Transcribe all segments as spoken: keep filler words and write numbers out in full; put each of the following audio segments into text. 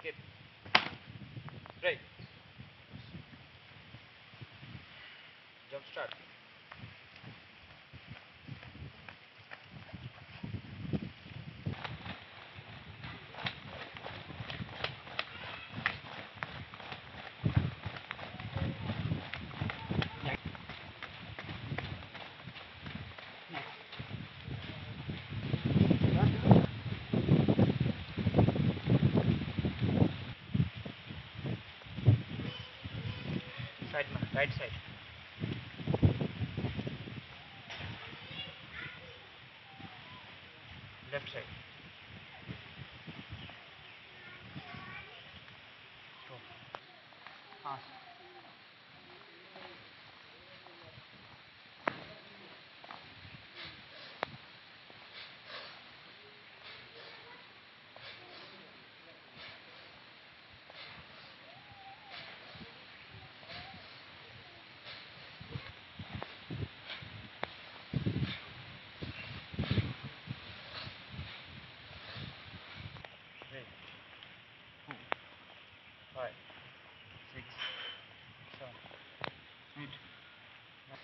skip. Right. Jump start. Side man, right side. Left side. Stop. Fast. Three, four, five, six, seven, eight, nine.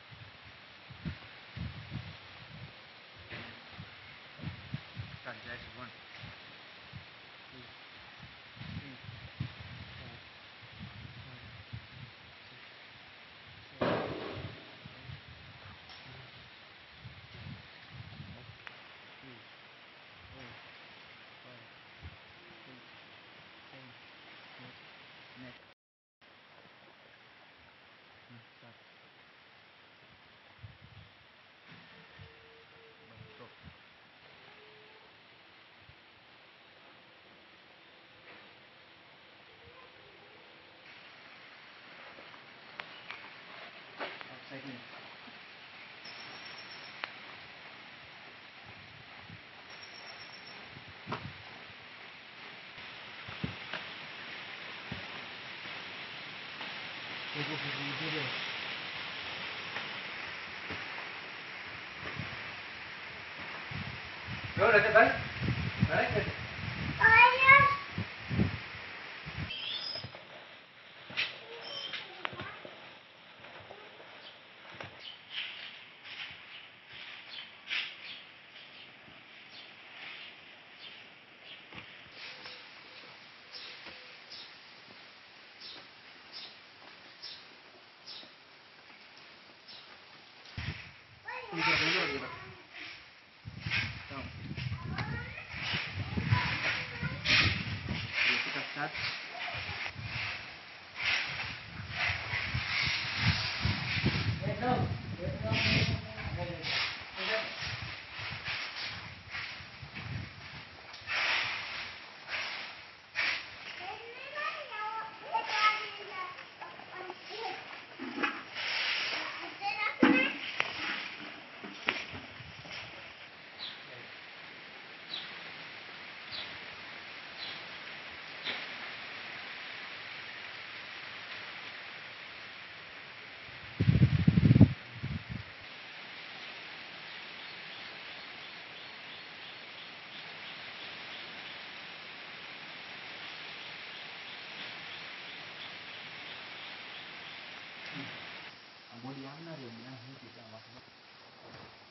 Start. That's one, two, three, four, five, six, seven, eight, nine, ten, eleven, twelve, thirteen, fourteen, fifteen, next. Start. Stop. Outside in. Go, go, go, go, go, go. Go, Rajat bhai. Correct, Rajat. इधर बोलो इधर down ये kita start get down get down mau diambil ya, ini kita masuk.